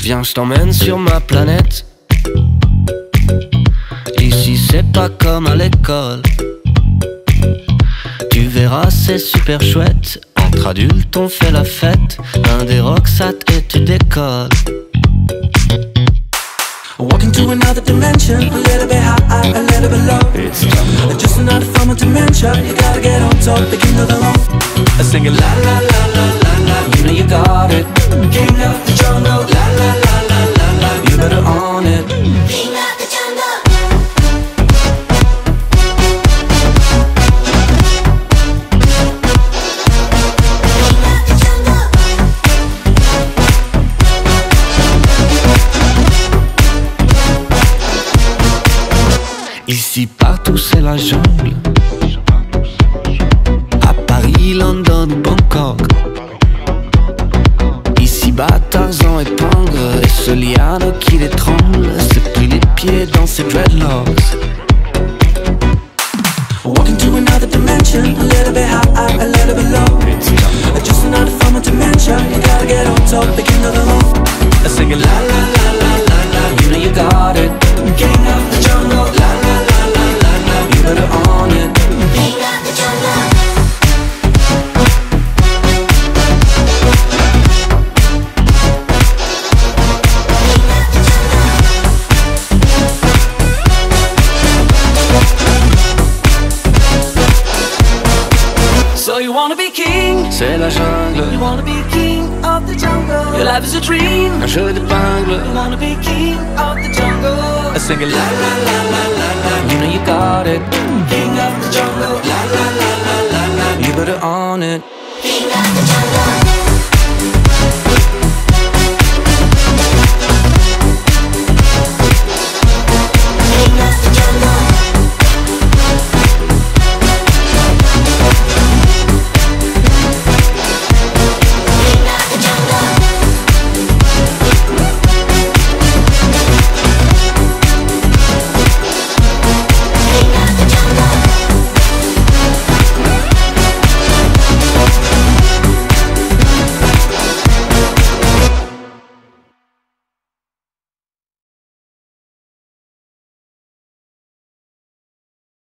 Viens, je t'emmène sur ma planète. Ici c'est pas comme à l'école. Tu verras, c'est super chouette. Entre adultes on fait la fête. Un des rocksat et tu décolles. Walking to another dimension, a little bit high, a little bit low. It's jungle. Just another form of dementia. You gotta get on top, the king of the law. Singing la la la la la la. You know you got it. King of the jungle. La la la la la la. You better own it. King of the jungle. Ici partout c'est la jungle. À Paris, London ou Bangkok. Ici bas Tarzan épingle et ce liane qui l'étrangle. C'est pris les pieds dans ses dreadlocks. Walking to another dimension, a little bit high, a little bit low. Just another form of dementia. You gotta get on top, the king of the law. Singing la la la la la la. You know you got it. King of the jungle. La la la la la la. You better own it. King of the jungle. So you wanna be king? C'est la jungle. You wanna be king of the jungle? Your life is a dream. Un jeu d'épingle. You wanna be king of the jungle? Singing la la la la la la. You know you got it. King of the jungle. La la la la la la. You better own it. King of the jungle.